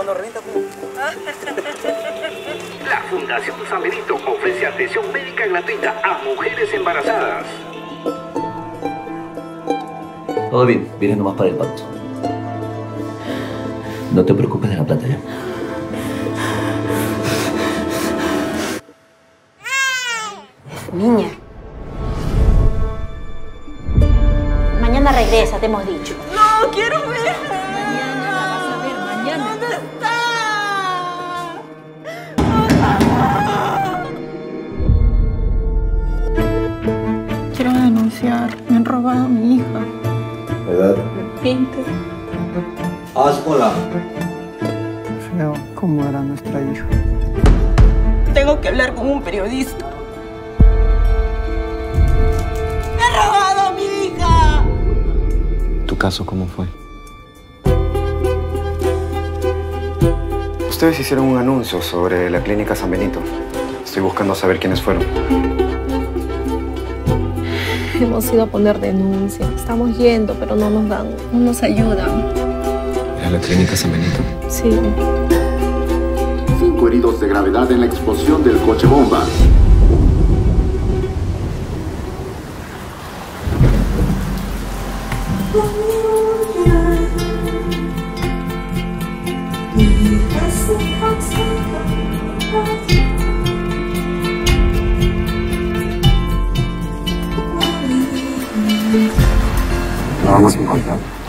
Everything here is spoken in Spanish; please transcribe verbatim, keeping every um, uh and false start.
cuando revienta, pues. La Fundación San Benito ofrece atención médica gratuita a mujeres embarazadas. Todo bien, vienes nomás para el pacto. No te preocupes de la plata ya. Niña. Mañana regresa, te hemos dicho. No, quiero ver. Mañana la vas a ver, mañana. ¿Dónde está? Quiero denunciar. Me han robado a mi hija. ¿Edad? veinte. Hazla. Feo cómo era nuestra hija. Tengo que hablar con un periodista. ¡Me han robado a mi hija! ¿Tu caso cómo fue? Ustedes hicieron un anuncio sobre la clínica San Benito. Estoy buscando saber quiénes fueron. Hemos ido a poner denuncia. Estamos yendo, pero no nos dan, no nos ayudan. ¿Era la clínica San Benito? Sí. Cinco heridos de gravedad en la explosión del coche bomba. Lo vamos a encontrar.